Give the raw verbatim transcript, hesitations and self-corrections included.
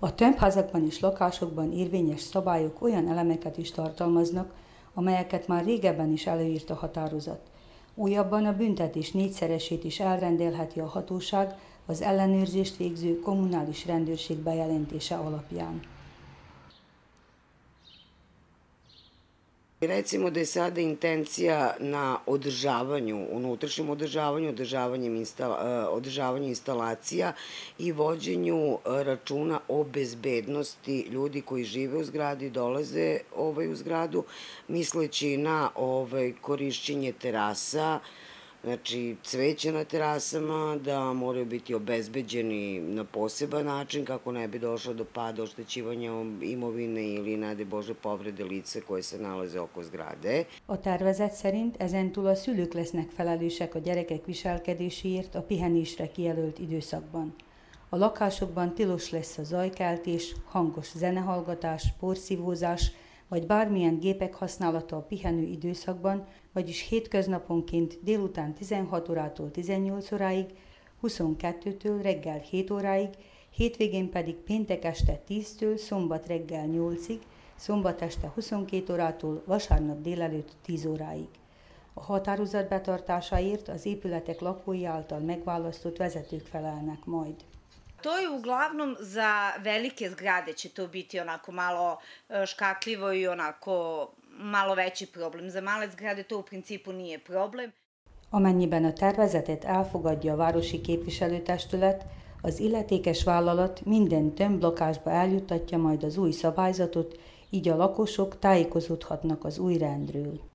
A tömbházakban és lakásokban érvényes szabályok olyan elemeket is tartalmaznak, amelyeket már régebben is előírt a határozat. Újabban a büntetés négyszeresét is elrendelheti a hatóság az ellenőrzést végző kommunális rendőrség bejelentése alapján. Recimo da je sada intencija na održavanju, unutrašnjem održavanju, održavanjem instala, održavanju instalacija i vođenju računa o bezbednosti ljudi koji žive u zgradi, dolaze ovaj, u zgradu, misleći na ovaj, korišćenje terasa, znači cveće na terasama, da moraju biti obezbeđeni na poseban način kako ne bi došlo do pada, oštećivanja imovine ili, ne daj Bože, povrede lice koje se nalaze oko zgrade. A tervezet szerint ezentúl a szülők lesznek felelősek a gyerekek viselkedéséért a pihenésre kijelölt időszakban. A lakásokban tilos lesz a zajkeltés, hangos zenehallgatás, porszívózás, vagy bármilyen gépek használata a pihenő időszakban, vagyis hétköznaponként délután tizenhat órától tizennyolc óráig, huszonkettőtől reggel hét óráig, hétvégén pedig péntek este tíztől szombat reggel nyolcig, szombat este huszonkét órától vasárnap délelőtt tíz óráig. A határozat betartásáért az épületek lakói által megválasztott vezetők felelnek majd. To je uglavnom za velike zgrade će to biti onako malo škakljivo i onako malo veći problem. Za male zgrade to u principu nije problem. Amennyiben a tervezetet elfogadja a városi képviselőtestület, az illetékes vállalat minden tömblakásba eljuttatja majd az új szabályzatot, így a lakosok tájékozódhatnak az új rendről.